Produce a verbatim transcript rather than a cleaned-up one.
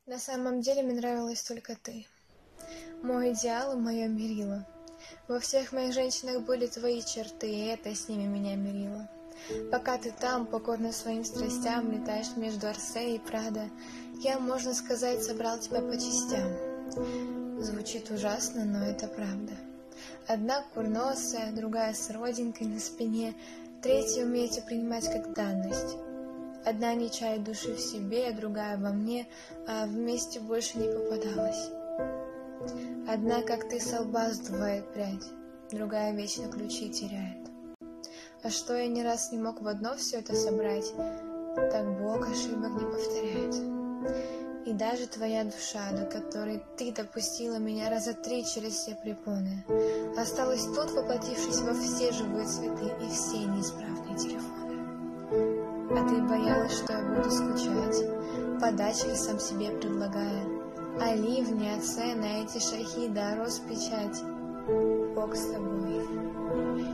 На самом деле мне нравилась только ты. Мой идеал и мое мерило. Во всех моих женщинах были твои черты, и это с ними меня мирило. Пока ты там, покорно своим страстям, летаешь между Орсе и Прадо, я, можно сказать, собрал тебя по частям. Звучит ужасно, но это правда. Одна курносая, другая с родинкой на спине, третья умеете принимать как данность. Одна не чает души в себе, другая во мне, а вместе больше не попадалась. Одна, как ты, со лба сдувает прядь, другая вечно ключи теряет. А что я не раз не мог в одно все это собрать, так Бог ошибок не повторяет. И даже твоя душа, до которой ты допустила меня раза три через все препоны, осталась тут, воплотившись во все живые цветы и все неисправные телефоны. А ты боялась, что я буду скучать, подачки сам себе предлагая, а ливни, а цены, а эти шахи, да роспечать. Бог с тобой.